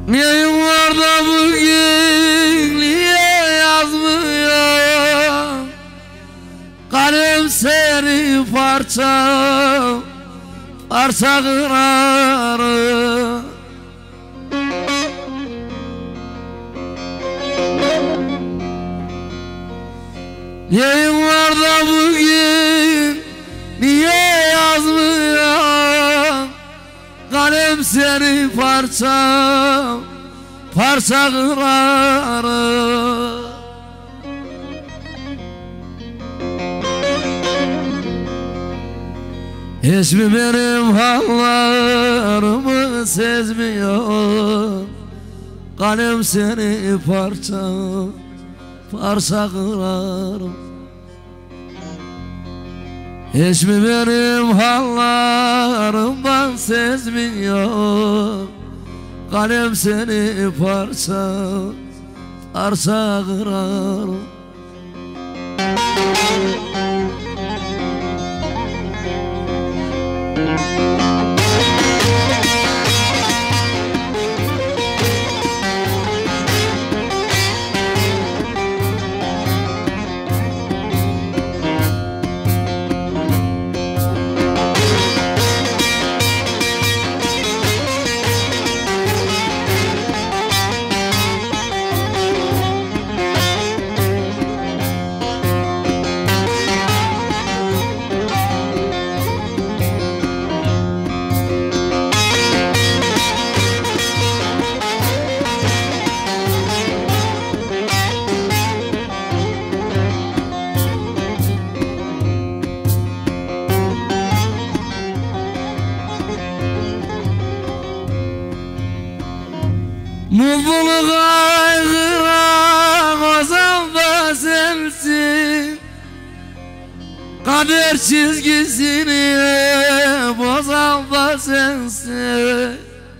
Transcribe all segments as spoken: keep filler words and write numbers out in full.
Neyim var da bugün niye yazmıyor? Kalem seni parça parça kırar. Neyim var da bugün niye yazmıyor? Kalem seni parça parça kırar. Hiç mi benim hallarımı sezmiyor? Kalem seni parça parça kırar. Hiç mi benim hallarımdan sezmiyor? Kalem seni parça parça kırar. Mutluluk aygıra kozan da sensin. Kader çizgisini bozan da sensin.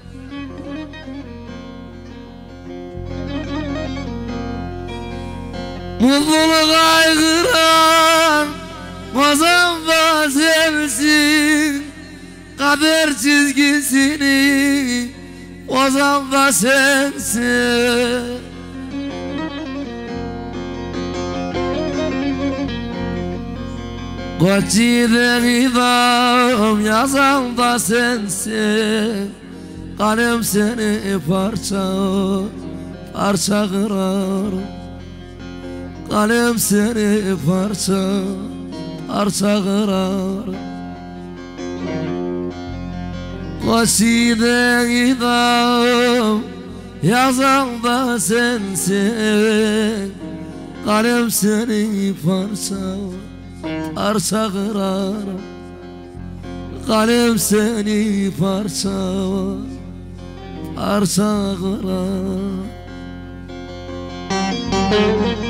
Mutluluk aygıra kozan da sensin. Kader çizgisini bozan da sensin. Koçide gidam yazan da sensin. Kalem seni parça parça kırar. Kalem seni parça parça kırar. Koçide gidam yazan da sensin. Kalem seni parça parça kırar. Kalem seni parça parça kırar.